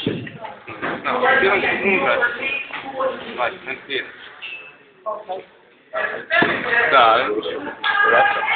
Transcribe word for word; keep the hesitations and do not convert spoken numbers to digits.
Não, tira um segundo, vai, tranquilo. Tá, eu...